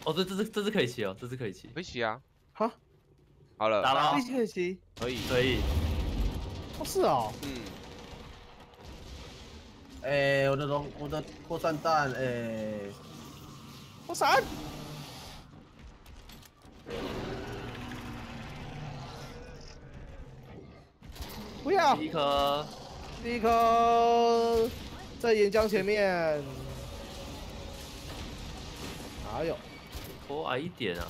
哦，这只可以骑哦，这只可以骑。 可以骑啊。 好， 好了， 打了， 飞机可以骑。 可以。 可以。 哦，是哦。 嗯。 我的扩散弹， 我闪。不要。 第一颗。 第一颗在岩浆前面。哪有？ 拖矮一点啊。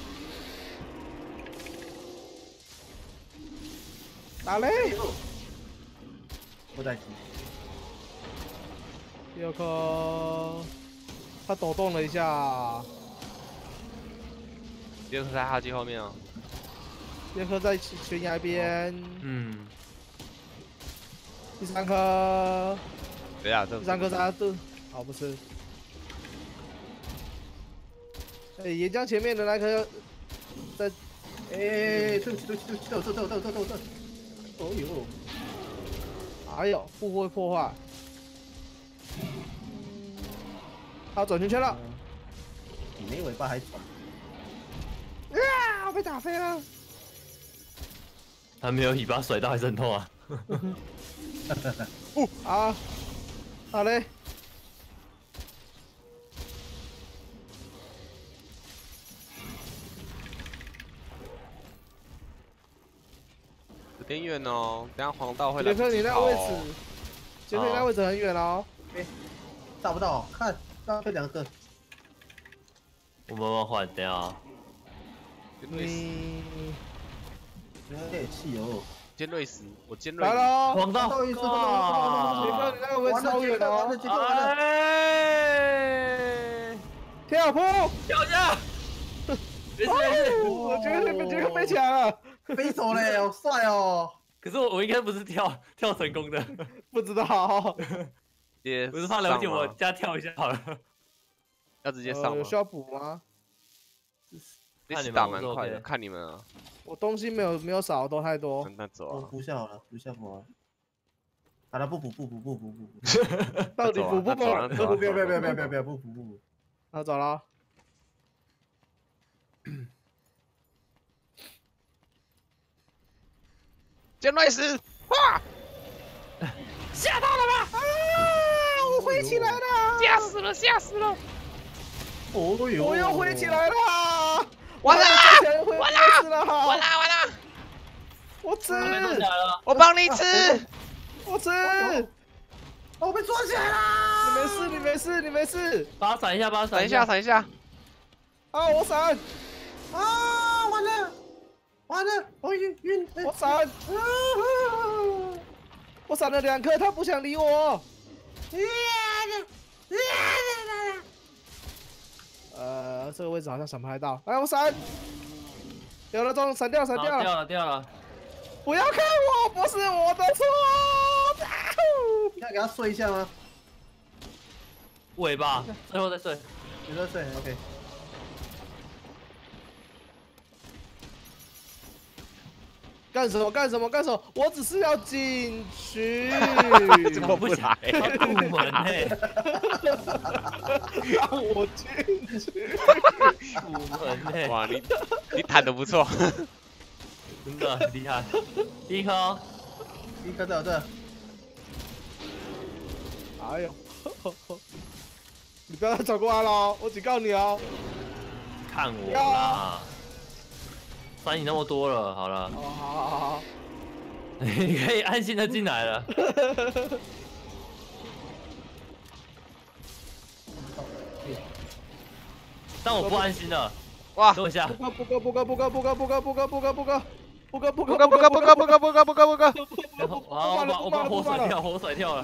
打雷。 不在骑。 第二颗，他抖动了一下。 第二颗在哈基后面哦。 第二颗在悬崖边。 嗯。 第三颗。 对啊，这第三颗在对，哦不是。岩浆前面的那颗在。 对不起，这。哦呦。 哎呦，不会破坏。他转圈圈了。 比没尾巴还转。 啊！被打飞了。 他没有尾巴甩到还是很痛啊。 啊！好嘞。 有点远哦，等下黄道会来。 杰克，你那个位置，杰克，你那位置很远哦。 打不到，看，浪费2个。 我慢慢换，等一下啊。 你有点气哦。 尖锐石，我尖锐。 来了， 黄道， 杰克，你那个位置超远哦。 哎！ 跳坡， 跳下。没事。 我觉得你们杰克飞起来了。 飞走嘞，好帅哦！ 可是我应该不是跳成功的。 不知道。 我是怕了解我加跳一下好了。 要直接上吗？ 有需要补吗？ 看你们打蛮快的，看你们啊。 我东西没有少，都太多。 那走啊。 补下好了，补下补完。好了，不补。 到底补不补？ 不要不。 那走了。 尖锐石，哇！ 吓到了吧？啊！我飞起来了！ 吓死了！ 哦呦！ 我又飞起来了！ 完了！ 我吃！ 我帮你吃！ 我吃！ 我被抓起来啦！ 你没事。 把它闪一下， 闪一下。 啊！我闪！ 啊！完了！我晕！ 我闪！我闪了2颗，他不想理我。这个位置好像闪不太到。来，我闪！有了，中，闪掉了。 掉了。 不要看我，不是我的错。 要给他睡一下吗？ 尾巴，最后再睡。 你再睡 ，OK。 干什么？我只是要进去。 怎么不来？ 他不门呢？ 让我进去。 不门呢？ 哇，你弹得不错。 真的厉害。第一颗在我这。 哎呦！你不要再走过来了，我警告你哦。 看我啦！翻你那么多了，好了。 好。 你可以安心的进来了。但我不安心了。 哇！ 等我一下。 不哥！ 我把火甩跳了。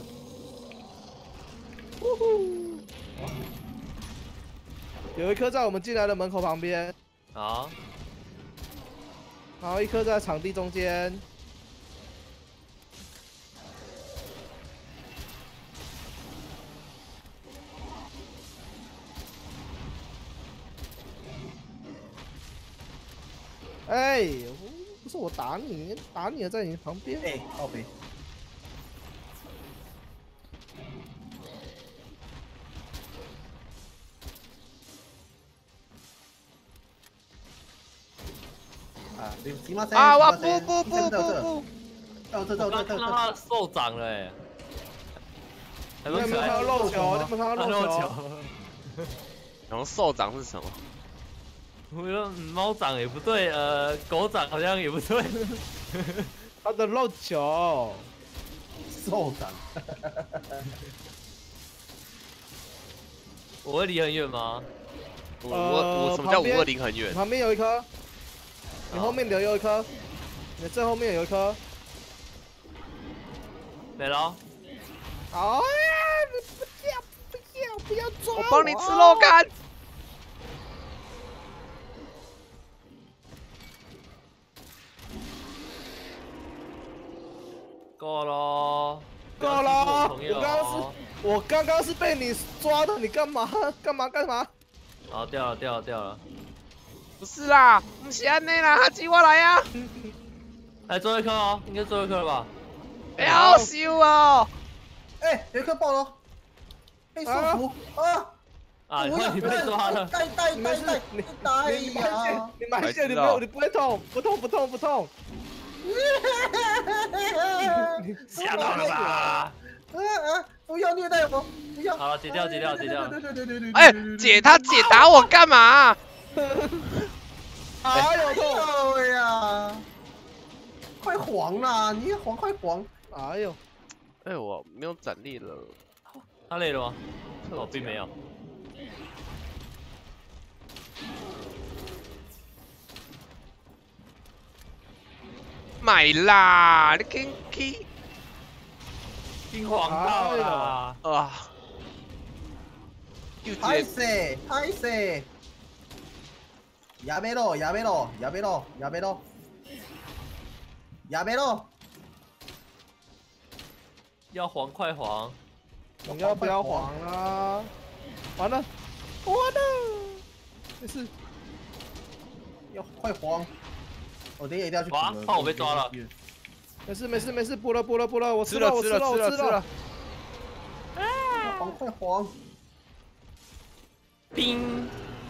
有一颗在我们进来的门口旁边。 好。 然后一颗在场地中间。哎，不是我打你，打你的在你旁边。 哎，靠北。 啊！我不！ 到这， 我刚看到他受涨了哎。 你有没有看到肉球？你有没有看到肉球？ 然后兽掌是什么？ 我说猫掌也不对，狗掌好像也不对。 他的肉球， 兽掌。 我会离很远吗？ 我什么叫520很远？ 旁边有一颗，你后面有一颗，你最后面有一颗， 没了。 哎呀，不要抓！ 我帮你吃肉干。 够了， 够了！ 我刚刚是被你抓的，你干嘛？ 好，掉了。 不是啦，不是安内啦，他挤我来呀！ 来最后一颗哦，应该最后一颗了吧？ 要修哦！ 哎，有一颗爆了，被束缚啊！ 啊，你被抓了。 带你埋线，你不会痛，不痛。 吓到了吧？ 不要虐待我！不要！ 好了，解掉。 对。 哎，姐打我干嘛？ 哎呦痛！ 哎呀，快黄啦！你快黄！ 哎呦， 哎，我没有斩力了。 他累了吗？哦，并没有。 买啦！你去金黄到了啊！ 拍死！やめろ！ 要黄快黄！ 你要不要黄啦？完了！没事， 要快黄！我等一下一定要去补了。 换我被抓了。 没事，补了，我吃了。 快黄！ 冰！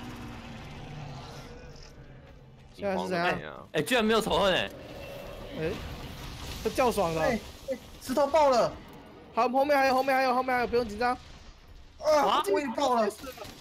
现在是怎样？ 哎，居然没有仇恨哎！ 哎，他叫爽了。 哎，石头爆了！ 好，后面还有，不用紧张。 啊！我也爆了。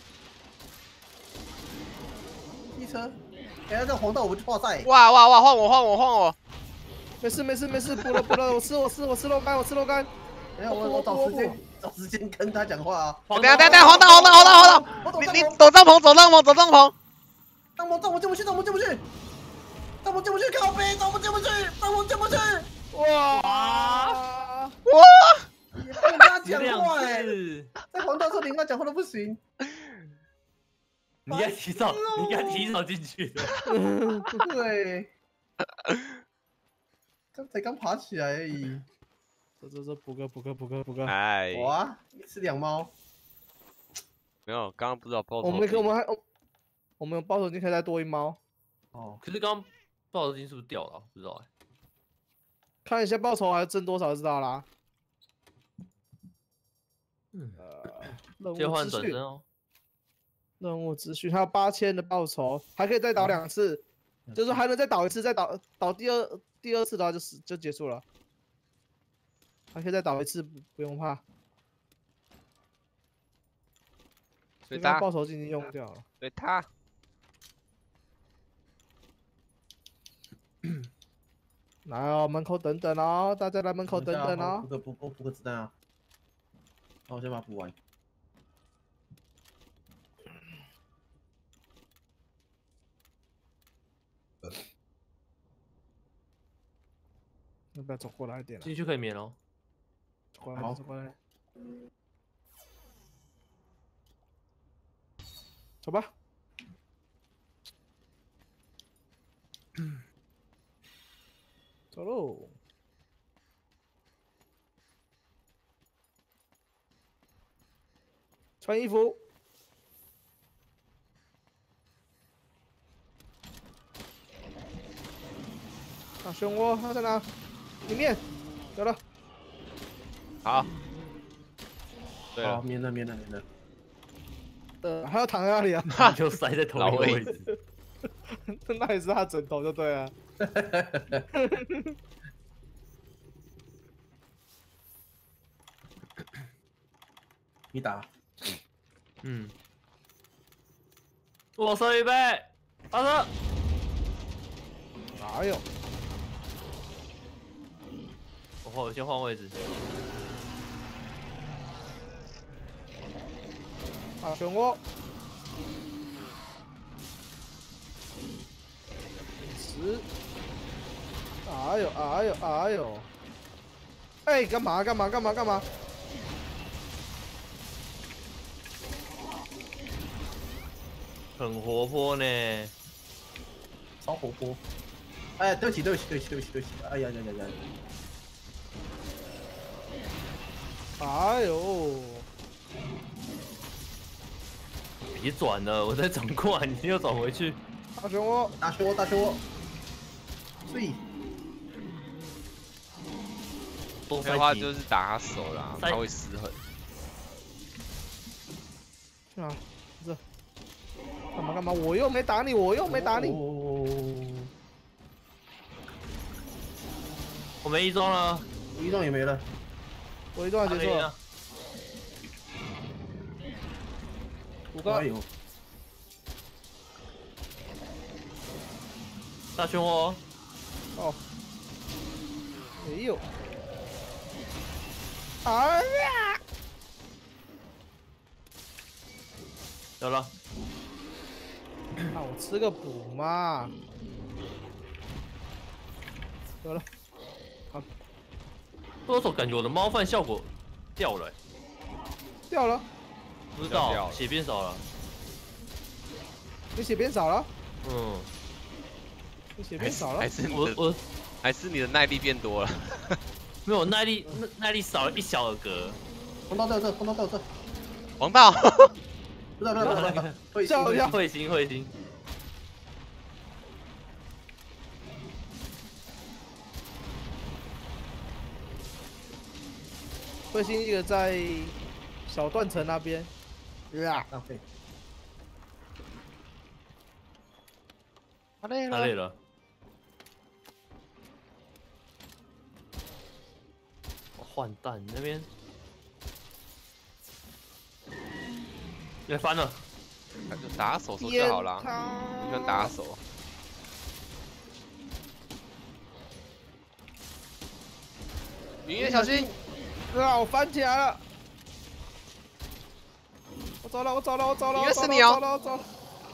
机车，哎，这黄道我们就爆赛。 哇！换我！ 没事，补了，我吃肉干。 等下我找时间跟他讲话啊。 等下，黄道！你走帐篷。 帐篷进不去，靠背，帐篷进不去。 哇！ 也不能跟他讲话哎，在黄道时候你跟他讲话都不行。 你应该提早进去的。 对，刚爬起来而已。 这补个。 哎， 哇，是两猫。 没有，刚刚不知道报酬。 我们有报酬金可以再多一猫。 哦，可是刚刚报酬金是不是掉了？不知道哎。 看一下报酬还挣多少就知道啦。 切换转身哦。 任务资讯，还有8000的报酬，还可以再倒2次，就是还能再倒一次，再倒第二次的话就结束了，还可以再倒一次，不用怕。 所以他报酬金已经用掉了。 对他。 来哦，门口等等哦，大家来门口等等哦。 补个子弹啊！那我先把它补完。 要不要走过来一点了？ 进去可以免哦。 走过来。走吧。走喽。穿衣服。啊，漩涡，它在哪？里面，有了。 好。对了，免了。 还要躺在那里啊？ 就塞在同一个位置。 那也是他枕头就对了。 你打， 嗯，我射预备，发射。 哎呦， 我先换位置。 大漩涡，10，哎呦哎呦哎呦，哎，干嘛干嘛干嘛干嘛？ 很活泼呢。 超活泼。哎，对不起对不起对不起对不起对不起，哎呀呀呀呀！ 哎呦， 别转了，我在转过来，你又转回去。 大漩涡， 大漩涡大漩涡，碎。 多的话塞几就是打他手啦， 塞他会失衡。 去哪？这干嘛干嘛？我又没打你，我又没打你。 我没移装了， 移动也没了。 我一段结束了。 了。 5个哎，呦， 大漩涡， 哦，没有。哎呀！ 有了。 让我吃个补嘛。有了， 多手感觉我的猫饭效果掉了、 掉了， 不知道掉了血变少了。 你血变少了， 嗯， 你血变少了还。是你的我还是你的耐力变多了。 没有耐力，耐力少了一小尔格。 红到这，红到这， 王道， 不是不是不是不是，会笑一下会心会心。 彗星一个在小断层那边。呀， 浪费。 他累他累了。我换弹那边，也翻了。 他就打手手就好了，你喜欢打手。云月小心！ 啊！我翻起来了！我走了，我走了，我走了！ 应该是你哦我走了，我走了！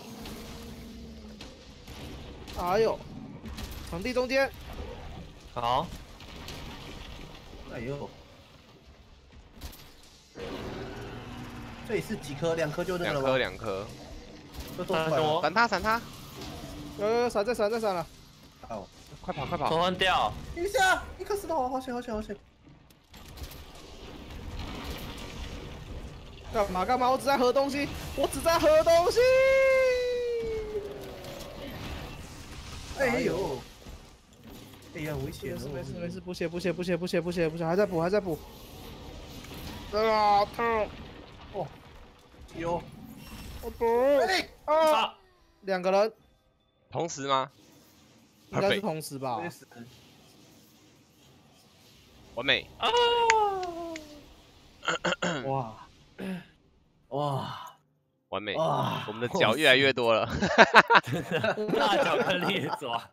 哎呦，场地中间， 好， 哎呦，这里是几颗？2颗就那个了吗？ 两颗， 都做出来了。 闪他闪他！ 闪在闪在闪了！ 好， 快跑快跑！ 手换掉。 等一下，一颗石头，好险好险好险！ 干嘛干嘛？我只在喝东西，我只在喝东西！ 哎呦，哎呀，危险哦！ 没事没事没事，补血补血补血补血补血补血，还在补还在补。啊，痛！ 哦，有， 我补！ 哎， 啊，2个人， 同时吗？ 应该是同时吧？ 没死。 完美！ 啊！ 哇，哇， 完美！ 哇， 我们的脚越来越多了。 大脚跟猎爪。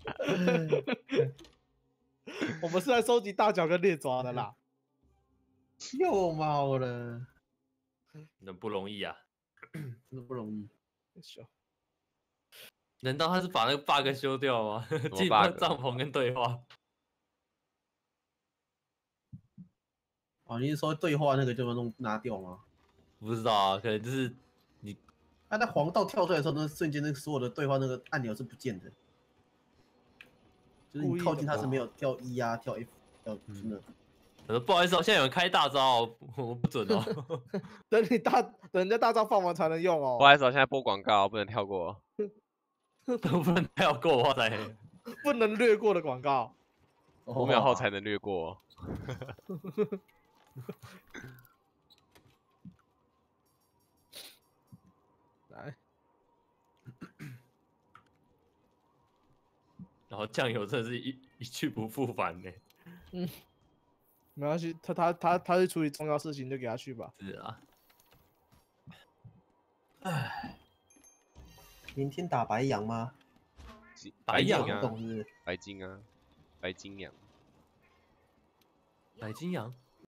我们是来收集大脚跟猎爪的啦。 又猫了， 那不容易啊！ 真的不容易。 难道他是把那个 bug 修掉吗？进到帐篷跟对话。 哦，你是说对话那个就要拿掉吗？ 不知道啊，可能就是你它在黄道跳出来的时候，那瞬间那所有的对话那个按钮是不见的，就是你靠近它是没有跳 E 啊、跳 F、跳真的。 不好意思哦，现在有人开大招，我不准哦。 等人家大招放完才能用哦。 不好意思，我现在播广告，不能跳过。 不能跳过的话才不能略过的广告。 5秒后才能略过。 来， 然后酱油真的是一去不复返呢。 没关系，他去处理重要事情就给他去吧。 是啊， 明天打白羊吗？ 白羊啊， 懂是不是？ 白金啊，白金羊。 白金羊